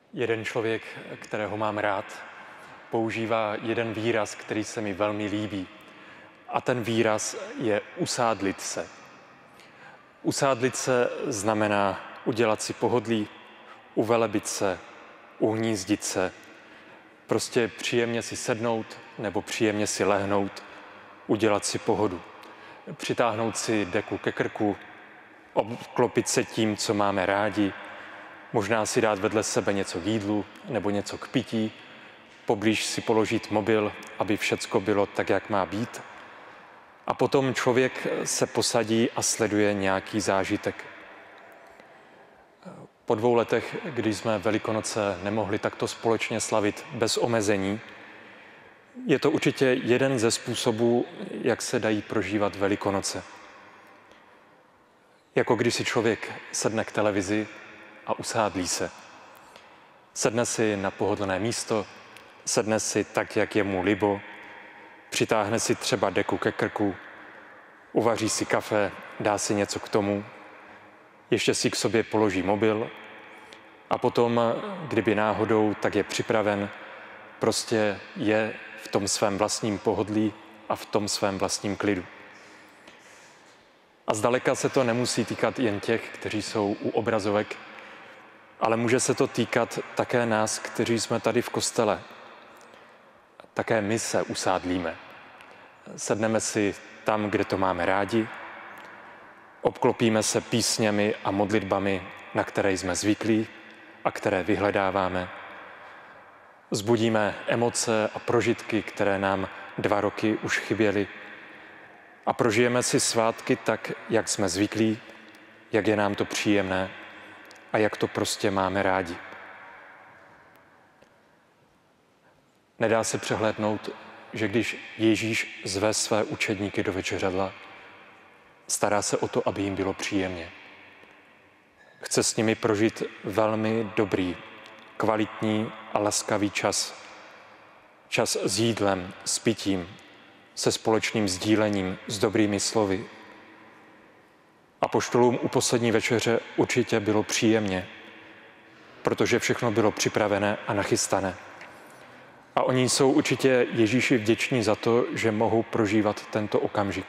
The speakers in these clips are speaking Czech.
Jeden člověk, kterého mám rád, používá jeden výraz, který se mi velmi líbí. A ten výraz je usádlit se. Usádlit se znamená udělat si pohodlí, uvelebit se, uhnízdit se, prostě příjemně si sednout nebo příjemně si lehnout, udělat si pohodu. Přitáhnout si deku ke krku, obklopit se tím, co máme rádi, možná si dát vedle sebe něco k jídlu nebo něco k pití, poblíž si položit mobil, aby všecko bylo tak, jak má být. A potom člověk se posadí a sleduje nějaký zážitek. Po 2 letech, když jsme Velikonoce nemohli takto společně slavit bez omezení, je to určitě jeden ze způsobů, jak se dají prožívat Velikonoce. Jako když si člověk sedne k televizi a usádlí se. Sedne si na pohodlné místo, sedne si tak, jak je mu libo, přitáhne si třeba deku ke krku, uvaří si kafe, dá si něco k tomu, ještě si k sobě položí mobil a potom, kdyby náhodou, tak je připraven, prostě je v tom svém vlastním pohodlí a v tom svém vlastním klidu. A zdaleka se to nemusí týkat jen těch, kteří jsou u obrazovek, ale může se to týkat také nás, kteří jsme tady v kostele. Také my se usádlíme. Sedneme si tam, kde to máme rádi, obklopíme se písněmi a modlitbami, na které jsme zvyklí a které vyhledáváme. Vzbudíme emoce a prožitky, které nám 2 roky už chyběly. A prožijeme si svátky tak, jak jsme zvyklí, jak je nám to příjemné a jak to prostě máme rádi. Nedá se přehlédnout, že když Ježíš zve své učedníky do večeřadla, stará se o to, aby jim bylo příjemně. Chce s nimi prožít velmi dobrý, kvalitní a laskavý čas. Čas s jídlem, s pitím, se společným sdílením, s dobrými slovy. Apoštolům u poslední večeře určitě bylo příjemně, protože všechno bylo připravené a nachystané. A oni jsou určitě Ježíši vděční za to, že mohou prožívat tento okamžik.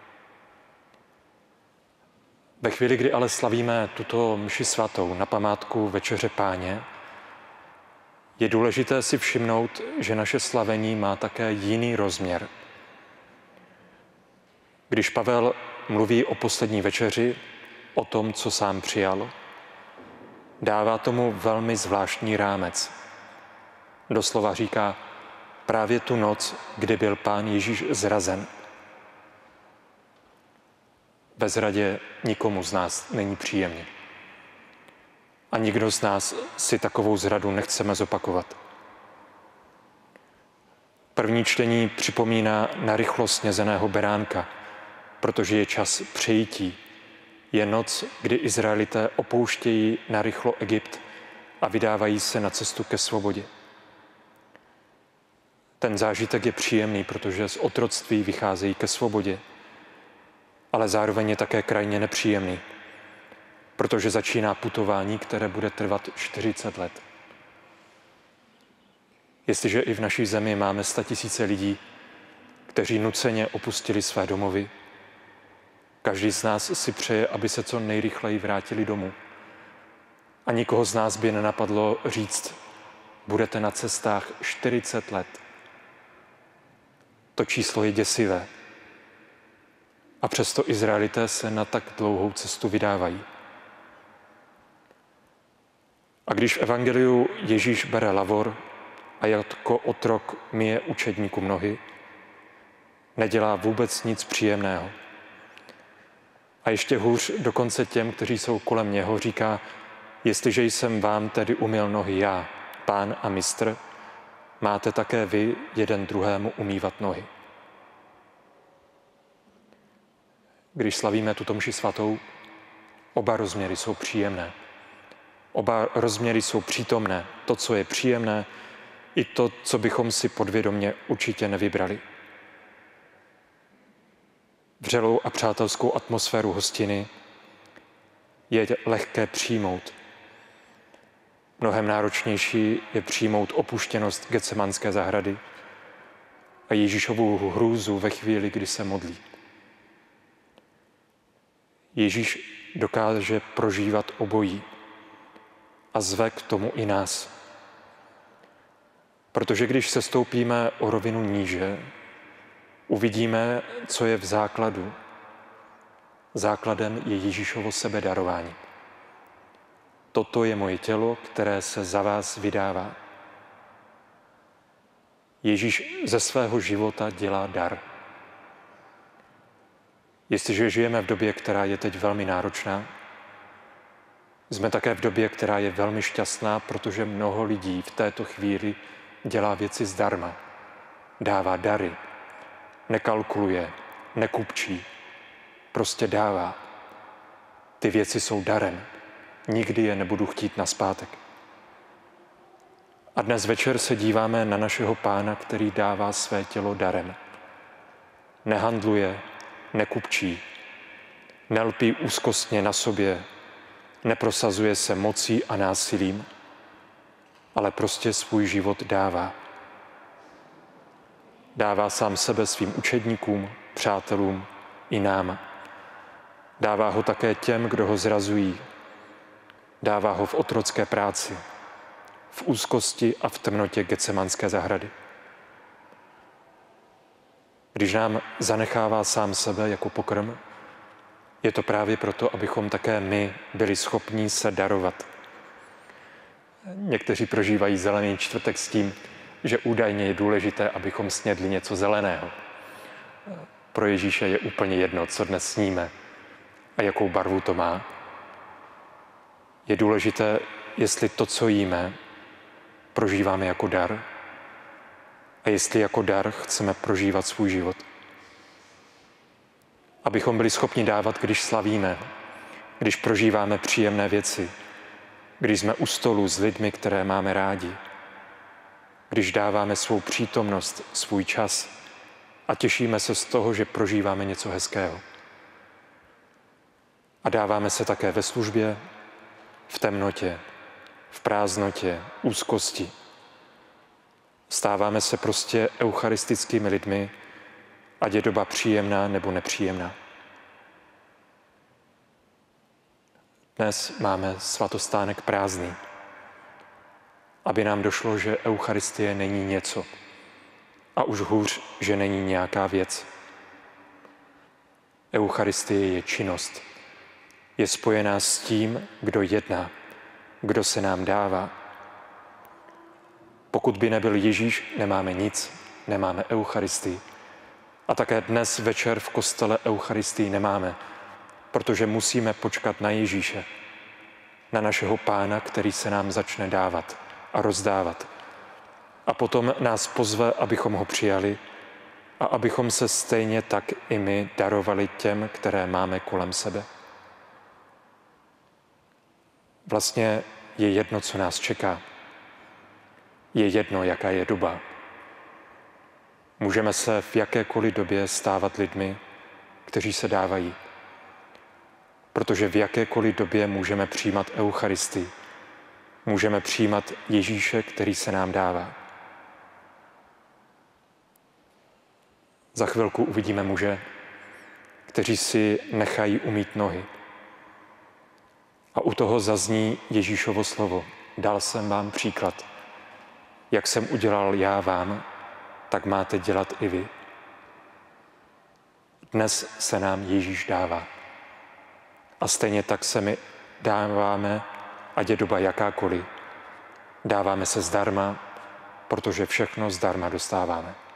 Ve chvíli, kdy ale slavíme tuto mši svatou na památku Večeře Páně, je důležité si všimnout, že naše slavení má také jiný rozměr. Když Pavel mluví o poslední večeři, o tom, co sám přijal, dává tomu velmi zvláštní rámec. Doslova říká, právě tu noc, kdy byl Pán Ježíš zrazen. Ve zradě nikomu z nás není příjemně. A nikdo z nás si takovou zradu nechceme zopakovat. První čtení připomíná narychlo snězeného beránka, protože je čas přejítí. Je noc, kdy Izraelité opouštějí narychlo Egypt a vydávají se na cestu ke svobodě. Ten zážitek je příjemný, protože z otroctví vycházejí ke svobodě, ale zároveň je také krajně nepříjemný, protože začíná putování, které bude trvat 40 let. Jestliže i v naší zemi máme 100 000 lidí, kteří nuceně opustili své domovy, každý z nás si přeje, aby se co nejrychleji vrátili domů. A nikoho z nás by nenapadlo říct, budete na cestách 40 let. To číslo je děsivé. A přesto Izraelité se na tak dlouhou cestu vydávají. A když v evangeliu Ježíš bere lavor a jako otrok myje učedníkům nohy, nedělá vůbec nic příjemného. A ještě hůř dokonce těm, kteří jsou kolem něho, říká, jestliže jsem vám tedy umyl nohy já, Pán a mistr, máte také vy jeden druhému umývat nohy. Když slavíme tuto mši svatou, oba rozměry jsou příjemné. Oba rozměry jsou přítomné. To, co je příjemné, i to, co bychom si podvědomě určitě nevybrali. Vřelou a přátelskou atmosféru hostiny je lehké přijmout. Mnohem náročnější je přijmout opuštěnost Getsemanské zahrady a Ježíšovu hrůzu ve chvíli, kdy se modlí. Ježíš dokáže prožívat obojí a zve k tomu i nás. Protože když sestoupíme o rovinu níže, uvidíme, co je v základu. Základem je Ježíšovo sebedarování. Toto je moje tělo, které se za vás vydává. Ježíš ze svého života dělá dar. Jestliže žijeme v době, která je teď velmi náročná, jsme také v době, která je velmi šťastná, protože mnoho lidí v této chvíli dělá věci zdarma. Dává dary, nekalkuluje, nekupčí, prostě dává. Ty věci jsou darem. Nikdy je nebudu chtít nazpátek. A dnes večer se díváme na našeho Pána, který dává své tělo darem. Nehandluje, nekupčí, nelpí úzkostně na sobě, neprosazuje se mocí a násilím, ale prostě svůj život dává. Dává sám sebe svým učedníkům, přátelům i nám. Dává ho také těm, kdo ho zrazují. Dává ho v otrocké práci, v úzkosti a v temnotě Getsemanské zahrady. Když nám zanechává sám sebe jako pokrm, je to právě proto, abychom také my byli schopni se darovat. Někteří prožívají zelený čtvrtek s tím, že údajně je důležité, abychom snědli něco zeleného. Pro Ježíše je úplně jedno, co dnes sníme a jakou barvu to má. Je důležité, jestli to, co jíme, prožíváme jako dar a jestli jako dar chceme prožívat svůj život. Abychom byli schopni dávat, když slavíme, když prožíváme příjemné věci, když jsme u stolu s lidmi, které máme rádi, když dáváme svou přítomnost, svůj čas a těšíme se z toho, že prožíváme něco hezkého. A dáváme se také ve službě, v temnotě, v prázdnotě, úzkosti. Stáváme se prostě eucharistickými lidmi, ať je doba příjemná nebo nepříjemná. Dnes máme svatostánek prázdný, aby nám došlo, že Eucharistie není něco a už hůř, že není nějaká věc. Eucharistie je činnost. Je spojená s tím, kdo jedná, kdo se nám dává. Pokud by nebyl Ježíš, nemáme nic, nemáme Eucharistii. A také dnes večer v kostele Eucharistii nemáme, protože musíme počkat na Ježíše, na našeho Pána, který se nám začne dávat a rozdávat. A potom nás pozve, abychom ho přijali a abychom se stejně tak i my darovali těm, které máme kolem sebe. Vlastně je jedno, co nás čeká. Je jedno, jaká je doba. Můžeme se v jakékoliv době stávat lidmi, kteří se dávají. Protože v jakékoliv době můžeme přijímat Eucharistii. Můžeme přijímat Ježíše, který se nám dává. Za chvilku uvidíme muže, kteří si nechají umýt nohy. A u toho zazní Ježíšovo slovo. Dal jsem vám příklad. Jak jsem udělal já vám, tak máte dělat i vy. Dnes se nám Ježíš dává. A stejně tak se my dáváme, ať je doba jakákoliv. Dáváme se zdarma, protože všechno zdarma dostáváme.